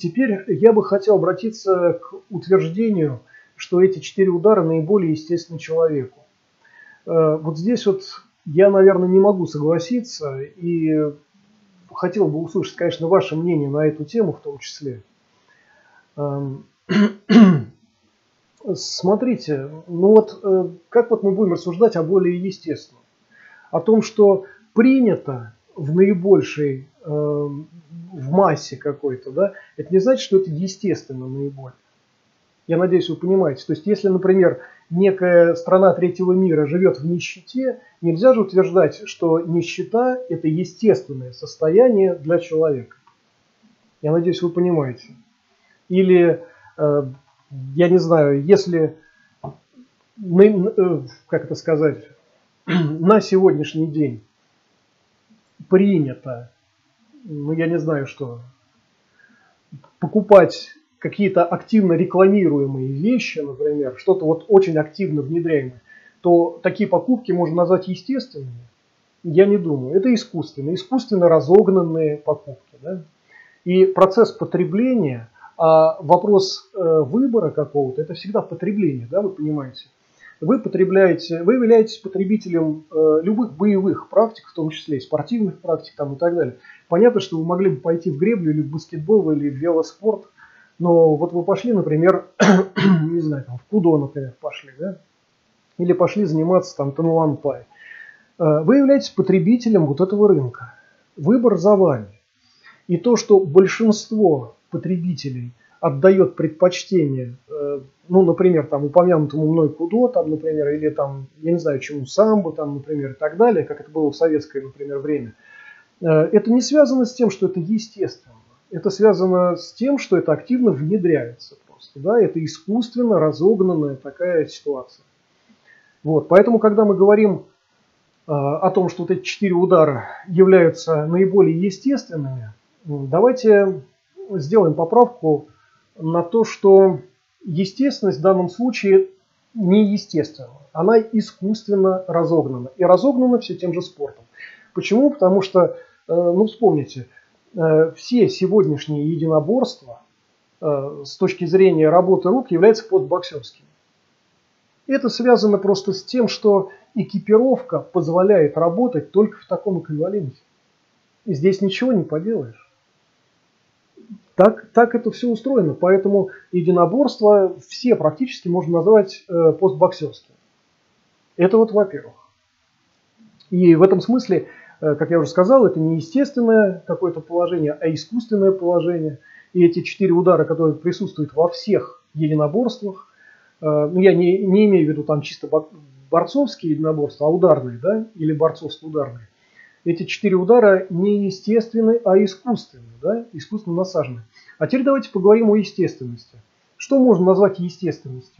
теперь я бы хотел обратиться к утверждению, что эти 4 удара наиболее естественны человеку. Вот здесь вот я, наверное, не могу согласиться и хотел бы услышать, конечно, ваше мнение на эту тему в том числе. Смотрите, ну вот как вот мы будем рассуждать о более естественном? О том, что принято в наибольшей, в массе какой-то, да, это не значит, что это естественно наиболее. Я надеюсь, вы понимаете. То есть, если, например, некая страна третьего мира живет в нищете, нельзя же утверждать, что нищета – это естественное состояние для человека. Я надеюсь, вы понимаете. Или, я не знаю, если, как это сказать, на сегодняшний день принято, ну я не знаю что, покупать какие-то активно рекламируемые вещи, например, что-то вот очень активно внедряемое, то такие покупки можно назвать естественными? Я не думаю. Это искусственно разогнанные покупки. Да? И процесс потребления, а вопрос выбора какого-то, это всегда потребление, да, вы понимаете? Вы являетесь потребителем любых боевых практик, в том числе и спортивных практик там, и так далее. Понятно, что вы могли бы пойти в греблю или в баскетбол или в велоспорт, но вот вы пошли, например, не знаю, там, в кудо, например, пошли, да? Или пошли заниматься там тануанпай. Вы являетесь потребителем вот этого рынка. Выбор за вами. И то, что большинство потребителей отдает предпочтение, ну, например, там, упомянутому мной кудо, там, например, или там, я не знаю, чему, самбо, там, например, и так далее, как это было в советское, например, время, это не связано с тем, что это естественно. Это связано с тем, что это активно внедряется просто. Да? Это искусственно разогнанная такая ситуация. Вот. Поэтому, когда мы говорим о том, что вот эти 4 удара являются наиболее естественными, давайте сделаем поправку на то, что естественность в данном случае неестественна. Она искусственно разогнана. И разогнана все тем же спортом. Почему? Потому что, ну вспомните, все сегодняшние единоборства с точки зрения работы рук являются постбоксерскими. Это связано просто с тем, что экипировка позволяет работать только в таком эквиваленте. И здесь ничего не поделаешь. Так это все устроено. Поэтому единоборства все практически можно назвать постбоксерскими. Это вот во-первых. И в этом смысле, как я уже сказал, это не естественное какое-то положение, а искусственное положение. И эти 4 удара, которые присутствуют во всех единоборствах, ну, я не имею в виду там чисто борцовские единоборства, а ударные, да, или борцовско-ударные. Эти 4 удара не естественны, а искусственны, да, искусственно насажены. А теперь давайте поговорим о естественности. Что можно назвать естественностью?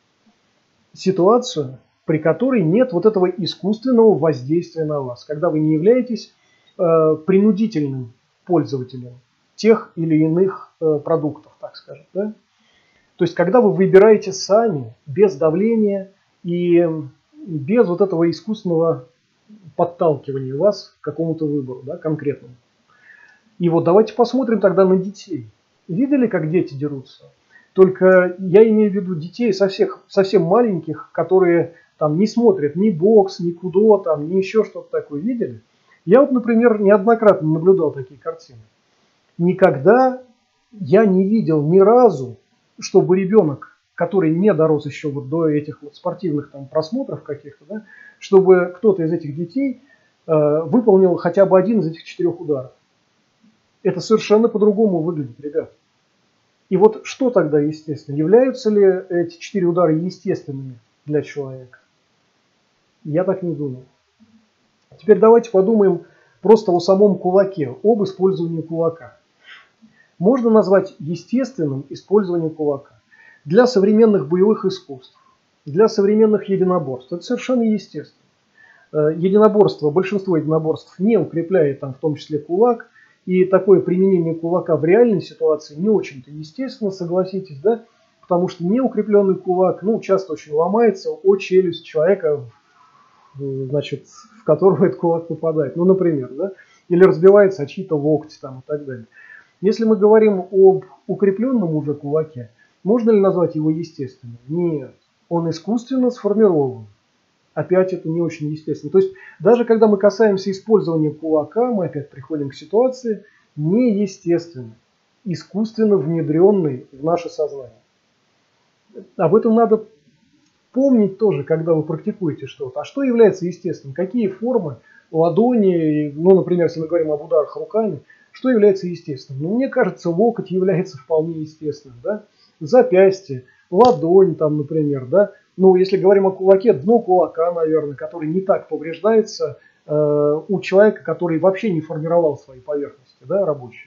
Ситуацию, при которой нет вот этого искусственного воздействия на вас, когда вы не являетесь принудительным пользователем тех или иных продуктов, так скажем. Да? То есть, когда вы выбираете сами, без давления и без вот этого искусственного подталкивания вас к какому-то выбору, да, конкретному. И вот давайте посмотрим тогда на детей. Видели, как дети дерутся? Только я имею в виду детей совсем маленьких, которые там не смотрят ни бокс, ни кудо, там, ни еще что-то такое. Видели? Я вот, например, неоднократно наблюдал такие картины. Никогда я не видел ни разу, чтобы ребенок, который не дорос еще вот до этих вот спортивных там просмотров каких-то, да, чтобы кто-то из этих детей выполнил хотя бы один из этих 4 ударов. Это совершенно по-другому выглядит, ребят. И вот что тогда естественно? Являются ли эти 4 удара естественными для человека? Я так не думаю. Теперь давайте подумаем просто о самом кулаке, об использовании кулака. Можно назвать естественным использование кулака. Для современных боевых искусств, для современных единоборств это совершенно естественно. Большинство единоборств не укрепляет там в том числе кулак, и такое применение кулака в реальной ситуации не очень-то естественно, согласитесь, да? Потому что неукрепленный кулак, ну, часто очень ломается о челюсть человека, значит, в которого этот кулак попадает, ну, например, да? Или разбивается о чьи-то локти там и так далее. Если мы говорим об укрепленном уже кулаке, можно ли назвать его естественным? Нет, он искусственно сформирован. Опять это не очень естественно. То есть даже когда мы касаемся использования кулака, мы опять приходим к ситуации неестественной, искусственно внедренной в наше сознание. Об этом надо помнить тоже, когда вы практикуете что-то. А что является естественным? Какие формы ладони, ну, например, если мы говорим об ударах руками, что является естественным? Ну, мне кажется, локоть является вполне естественным, да? Запястье, ладонь там, например, да? Ну, если говорим о кулаке, дно кулака, наверное, который не так повреждается у человека, который вообще не формировал свои поверхности, да, рабочие.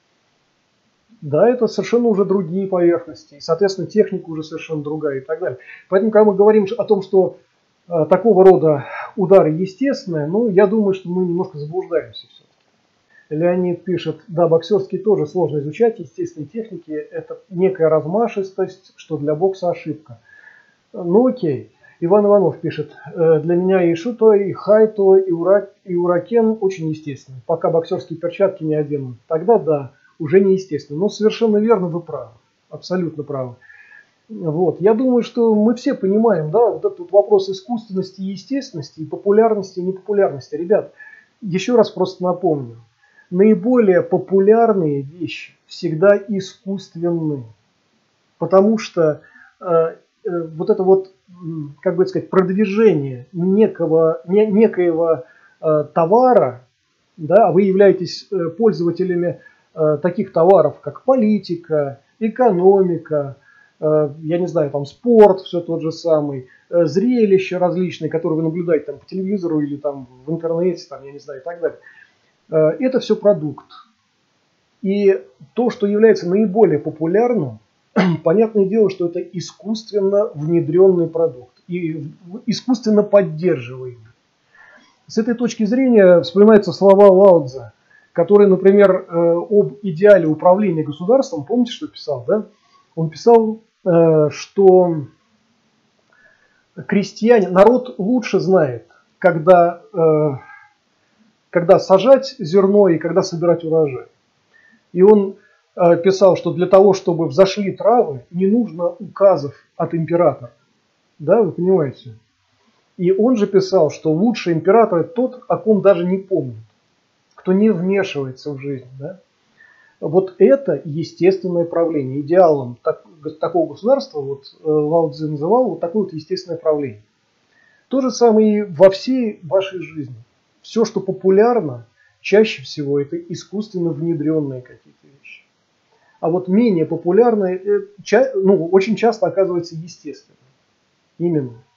Да, это совершенно уже другие поверхности, и, соответственно, техника уже совершенно другая и так далее. Поэтому, когда мы говорим о том, что такого рода удары естественные, ну, я думаю, что мы немножко заблуждаемся все-таки. Леонид пишет, да, боксерский тоже сложно изучать, естественные техники – это некая размашистость, что для бокса ошибка. Ну, окей. Иван Иванов пишет, для меня и шуто, и хайто, и уракен очень естественно. Пока боксерские перчатки не оденут, тогда да, уже неестественно. Но совершенно верно, вы правы, абсолютно правы. Вот. Я думаю, что мы все понимаем, да, вот этот вопрос искусственности и естественности, и популярности и непопулярности. Ребят, еще раз просто напомню, наиболее популярные вещи всегда искусственны, потому что вот это вот, как бы сказать, продвижение некоего товара, да, а вы являетесь пользователями таких товаров, как политика, экономика, я не знаю, там спорт, все тот же самый, зрелища различные, которые вы наблюдаете там по телевизору или там в интернете, там, я не знаю, и так далее. Это все продукт. И то, что является наиболее популярным, понятное дело, что это искусственно внедренный продукт и искусственно поддерживаемый. С этой точки зрения вспоминаются слова Лао Цзэ, который, например, об идеале управления государством, помните, что писал, да? Он писал, что крестьяне, народ лучше знает, когда сажать зерно и когда собирать урожай. И он писал, что для того, чтобы взошли травы, не нужно указов от императора. Да, вы понимаете? И он же писал, что лучший император – это тот, о ком даже не помнит, кто не вмешивается в жизнь. Да? Вот это естественное правление. Идеалом такого государства вот, Лао Цзы называл вот такое вот естественное правление. То же самое и во всей вашей жизни. Все, что популярно, чаще всего это искусственно внедренные какие-то вещи. А вот менее популярные, ну, очень часто оказывается естественным. Именно.